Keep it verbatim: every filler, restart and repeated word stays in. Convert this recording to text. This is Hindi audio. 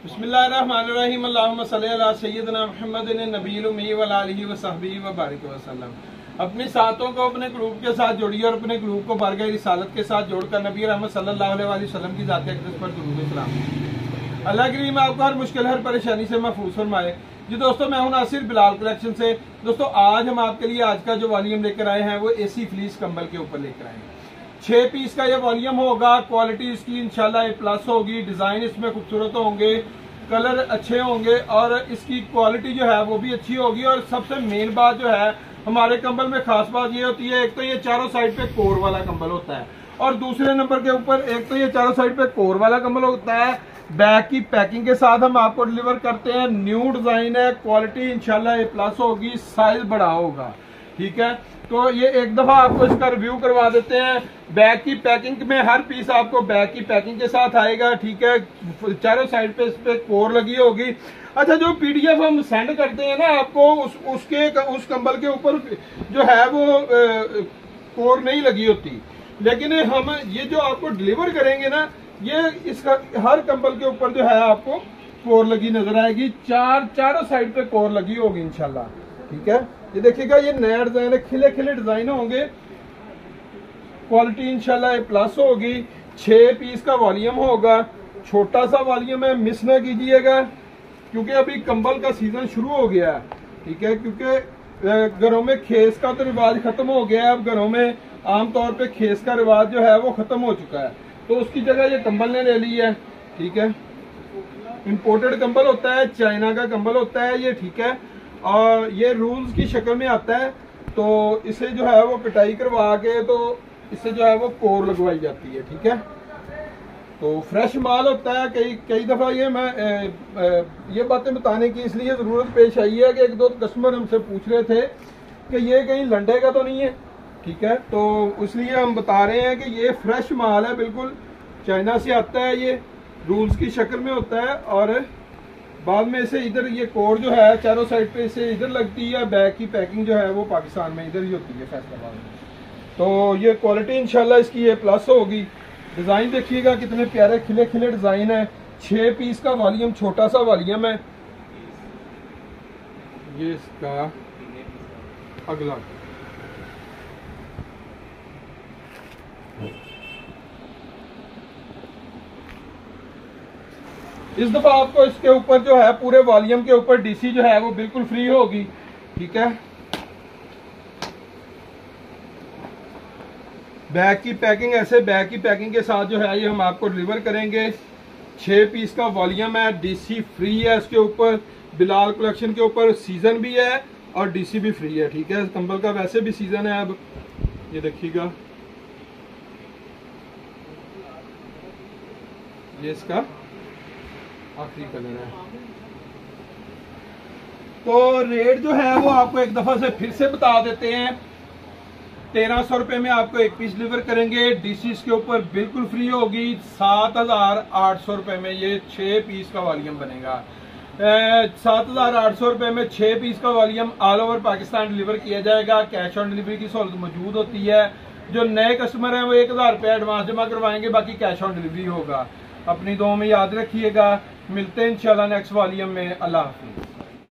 बिस्मिल्लाहिर्रहमानिर्रहीम अल्लाहुम्मा सल्ली अला सय्यिदिना मुहम्मदिन नबील उम्मी व आलिहि व सहबिहि व बारिक वसल्लम। अपनी साथों को अपने ग्रुप के साथ जोड़िए और अपने ग्रुप को बारगाह रिसालत के साथ जोड़कर नबी रहमत सल्लल्लाहु अलैहि वसल्लम की ज़ात अक़दस पर दुरूद सलाम। अल्लाह करीम आपको हर मुश्किल हर परेशानी से महफूज फरमाए। जी दोस्तों, मैं हूं नासिर बिलाल कलेक्शन से। दोस्तों, आज हम आपके लिए आज का जो वॉल्यूम लेकर आए हैं वो एसी फ्लीस कंबल के ऊपर लेकर आए हैं। छह पीस का ये वॉल्यूम होगा। क्वालिटी इसकी इंशाल्लाह ए प्लस होगी। डिजाइन इसमें खूबसूरत होंगे, कलर अच्छे होंगे और इसकी क्वालिटी जो है वो भी अच्छी होगी। और सबसे मेन बात जो है हमारे कंबल में खास बात ये होती है, एक तो ये चारों साइड पे कोर वाला कंबल होता है और दूसरे नंबर के ऊपर एक तो ये चारों साइड पे कोर वाला कंबल होता है। बैग की पैकिंग के साथ हम आपको डिलीवर करते हैं। न्यू डिजाइन है, क्वालिटी इंशाल्लाह ए प्लस होगी, साइज बड़ा होगा। ठीक है, तो ये एक दफा आपको इसका रिव्यू करवा देते हैं। बैग की पैकिंग में हर पीस आपको बैग की पैकिंग के साथ आएगा। ठीक है, चारों साइड पे इस पे कोर लगी होगी। अच्छा, जो पीडीएफ हम सेंड करते हैं ना आपको, उस उसके उस कंबल के ऊपर जो है वो ए, कोर नहीं लगी होती, लेकिन हम ये जो आपको डिलीवर करेंगे ना, ये इसका हर कंबल के ऊपर जो है आपको कोर लगी नजर आएगी। चार चारों साइड पे कोर लगी होगी इंशाल्लाह। ठीक है, ये देखिएगा, ये नया डिजाइन है, खिले खिले डिजाइन होंगे। क्वालिटी इंशाल्लाह प्लस होगी। छह पीस का वॉल्यूम होगा, छोटा सा वॉल्यूम है, मिस ना कीजिएगा क्योंकि अभी कंबल का सीजन शुरू हो गया है। ठीक है, क्योंकि घरों में खेस का तो रिवाज खत्म हो गया है। अब घरों में आमतौर पे खेस का रिवाज जो है वो खत्म हो चुका है, तो उसकी जगह ये कंबल ने ले ली है। ठीक है, इंपोर्टेड कंबल होता है, चाइना का कंबल होता है ये। ठीक है, और ये रूल्स की शक्ल में आता है, तो इसे जो है वो कटाई करवा के तो इससे जो है वो कोर लगवाई जाती है। ठीक है, तो फ्रेश माल होता है। कई कई दफा ये मैं ए, ए, ये बातें बताने की इसलिए जरूरत पेश आई है कि एक दो कस्टमर हमसे पूछ रहे थे कि ये कहीं लंडे का तो नहीं है। ठीक है, तो इसलिए हम बता रहे हैं कि ये फ्रेश माल है, बिल्कुल चाइना से आता है। ये रूल्स की शक्ल में होता है और बाद में इसे इधर ये कोर जो है चारों साइड पे इसे इधर लगती है। बैग की पैकिंग जो है वो पाकिस्तान में इधर ही होती है, फैसलाबाद में। तो ये क्वालिटी इंशाल्लाह इसकी ये प्लस होगी। डिजाइन देखिएगा कितने प्यारे खिले खिले डिजाइन है। छह पीस का वॉल्यूम, छोटा सा वॉल्यूम है। ये इसका अगला इस दफा आपको इसके ऊपर जो है पूरे वॉल्यूम के ऊपर डीसी जो है वो बिल्कुल फ्री होगी। ठीक है, बैग की पैकिंग ऐसे बैग की पैकिंग के साथ जो है ये हम आपको डिलीवर करेंगे। छह पीस का वॉल्यूम है, डीसी फ्री है इसके ऊपर। बिलाल कलेक्शन के ऊपर सीजन भी है और डीसी भी फ्री है। ठीक है, कंबल का वैसे भी सीजन है अब। ये देखिएगा, ये इसका आखिरी कलर है। तो रेट जो है वो आपको एक दफा से फिर से बता देते हैं। तेरह सौ रुपए में आपको एक पीस डिलीवर करेंगे। डीसी इसके ऊपर बिल्कुल फ्री होगी। सात हजार आठ सौ रुपए में ये छह पीस का वॉल्यूम बनेगा। सात हजार आठ सौ रुपए में छह पीस का volume all over Pakistan deliver किया जाएगा। कैश ऑन डिलीवरी की सहूलत मौजूद होती है। जो नए कस्टमर हैं वो एक हजार रुपया एडवांस जमा करवाएंगे, बाकी कैश ऑन डिलीवरी होगा। अपनी दुआ में याद रखिएगा। मिलते हैं इंशाल्लाह नेक्स्ट वॉल्यूम में। अल्लाह हाफिज।